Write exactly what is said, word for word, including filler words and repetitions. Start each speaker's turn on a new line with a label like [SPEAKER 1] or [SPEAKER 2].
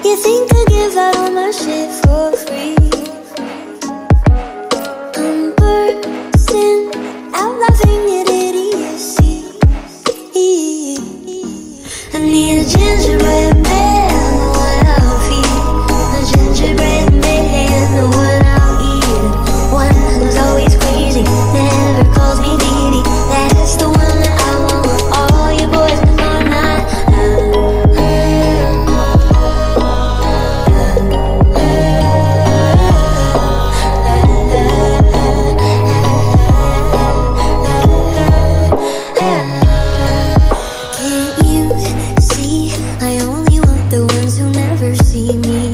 [SPEAKER 1] You think I give out all my shit for free? I'm bursting out laughing at idiocy. I need a gingerbread man, the one I'll feed. A gingerbread man, the one I'll eat. One who's always crazy, never calls me needy. That's the one that I want. All you boys are not. Can't you see? I only want the ones who never see me.